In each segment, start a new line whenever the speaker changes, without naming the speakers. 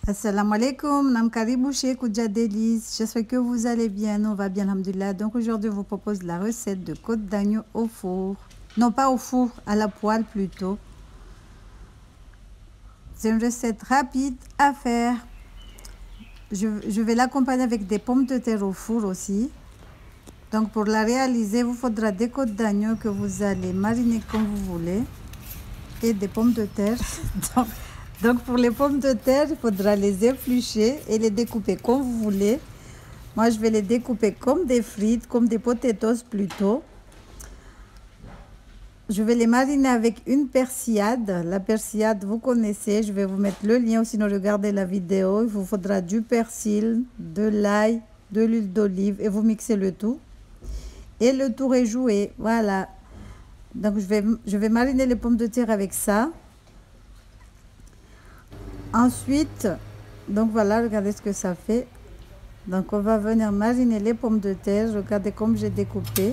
Assalamu alaikum, nam karibou chez Koudia Délices. J'espère que vous allez bien, on va bien, alhamdoulilah. Donc aujourd'hui, je vous propose la recette de côte d'agneau au four. Non, pas au four, à la poêle plutôt. C'est une recette rapide à faire. Je vais l'accompagner avec des pommes de terre au four aussi. Donc pour la réaliser, il vous faudra des côtes d'agneau que vous allez mariner comme vous voulez. Et des pommes de terre. Donc pour les pommes de terre, il faudra les éplucher et les découper comme vous voulez. Moi, je vais les découper comme des frites, comme des potatoes plutôt. Je vais les mariner avec une persillade. La persillade, vous connaissez. Je vais vous mettre le lien ou sinon regardez la vidéo. Il vous faudra du persil, de l'ail, de l'huile d'olive et vous mixez le tout. Et le tour est joué. Voilà. Donc je vais mariner les pommes de terre avec ça. Ensuite, donc voilà, regardez ce que ça fait. Donc on va venir mariner les pommes de terre. Regardez comme j'ai découpé.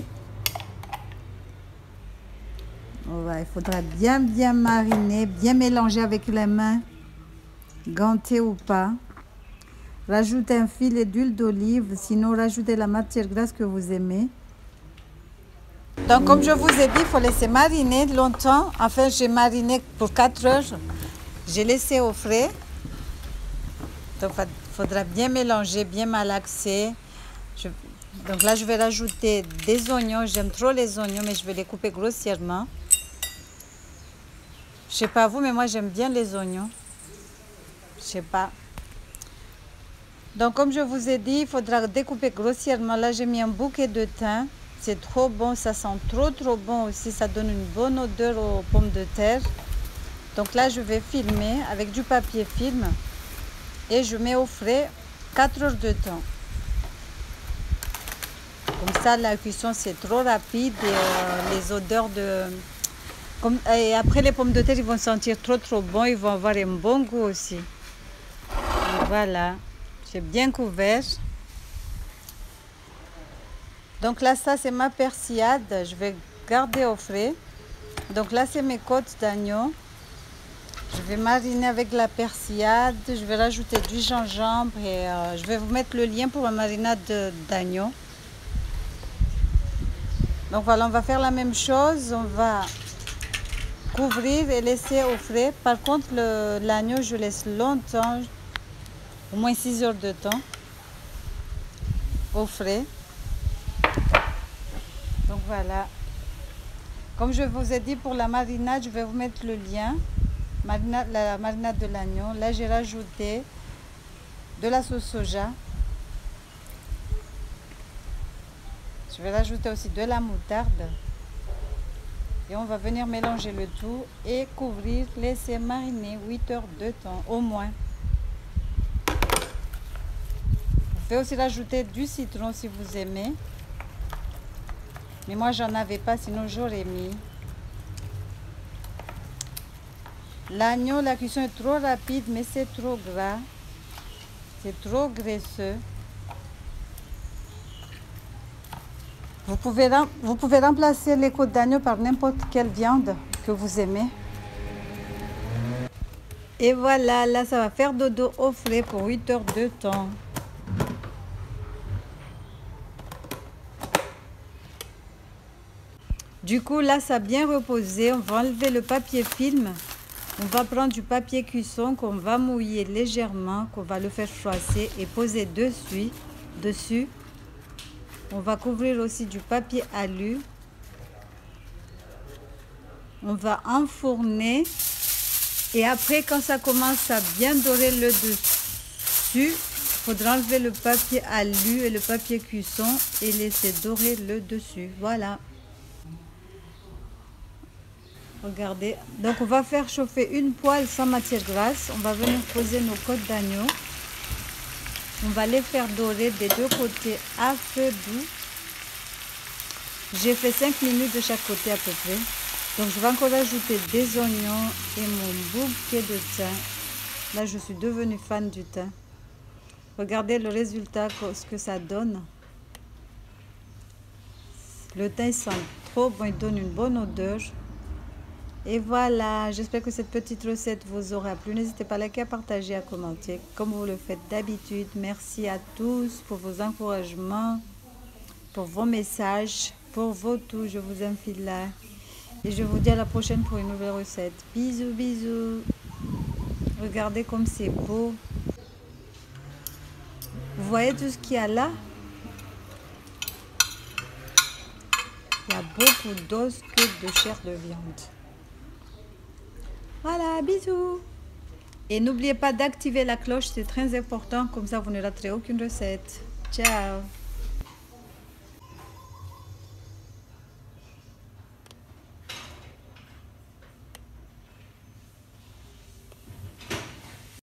Voilà, il faudra bien mariner, bien mélanger avec les mains, gantées ou pas. Rajoutez un filet d'huile d'olive, sinon rajoutez la matière grasse que vous aimez. Donc comme je vous ai dit, il faut laisser mariner longtemps. Enfin, j'ai mariné pour 4 heures. J'ai laissé au frais. Donc il faudra bien mélanger, bien malaxer. Donc là, je vais rajouter des oignons. J'aime trop les oignons, mais je vais les couper grossièrement. Je sais pas vous, mais moi j'aime bien les oignons. Je sais pas. Donc comme je vous ai dit, il faudra découper grossièrement. Là, j'ai mis un bouquet de thym. C'est trop bon, ça sent trop bon aussi. Ça donne une bonne odeur aux pommes de terre. Donc là, je vais filmer avec du papier film. Et je mets au frais 4 heures de temps. Comme ça, la cuisson, c'est trop rapide et les odeurs de... Et après, les pommes de terre, ils vont sentir trop bon. Ils vont avoir un bon goût aussi. Donc, voilà. J'ai bien couvert. Donc là, ça, c'est ma persillade. Je vais garder au frais. Donc là, c'est mes côtes d'agneau. Je vais mariner avec la persillade. Je vais rajouter du gingembre et je vais vous mettre le lien pour la marinade d'agneau. Donc voilà, on va faire la même chose. On va couvrir et laisser au frais. Par contre, l'agneau, je laisse longtemps, au moins 6 heures de temps, au frais. Donc voilà. Comme je vous ai dit pour la marinade, je vais vous mettre le lien. La marinade de l'agneau. Là, j'ai rajouté de la sauce soja. Je vais rajouter aussi de la moutarde. Et on va venir mélanger le tout et couvrir, laisser mariner 8 heures de temps au moins. Vous pouvez aussi rajouter du citron si vous aimez. Mais moi, j'en avais pas, sinon j'aurais mis. L'agneau, la cuisson est trop rapide, mais c'est trop gras. C'est trop graisseux. Vous pouvez remplacer les côtes d'agneau par n'importe quelle viande que vous aimez. Et voilà, là, ça va faire dodo au frais pour 8 heures de temps. Du coup, là, ça a bien reposé. On va enlever le papier film. On va prendre du papier cuisson qu'on va mouiller légèrement, qu'on va le faire froisser et poser dessus. On va couvrir aussi du papier alu. On va enfourner. Et après, quand ça commence à bien dorer le dessus, il faudra enlever le papier alu et le papier cuisson et laisser dorer le dessus. Voilà. Regardez. Donc, on va faire chauffer une poêle sans matière grasse. On va venir poser nos côtes d'agneau. On va les faire dorer des deux côtés à feu doux. J'ai fait 5 minutes de chaque côté à peu près. Donc je vais encore ajouter des oignons et mon bouquet de thym. Là, je suis devenue fan du thym. Regardez le résultat, ce que ça donne. Le thym sent trop bon, il donne une bonne odeur. Et voilà, j'espère que cette petite recette vous aura plu. N'hésitez pas à liker, à partager, à commenter comme vous le faites d'habitude. Merci à tous pour vos encouragements, pour vos messages, pour vos tout. Je vous aime là. Et je vous dis à la prochaine pour une nouvelle recette. Bisous, bisous. Regardez comme c'est beau. Vous voyez tout ce qu'il y a là? Il y a beaucoup d'os que de chair de viande. Voilà, bisous. Et n'oubliez pas d'activer la cloche, c'est très important, comme ça vous ne raterez aucune recette. Ciao.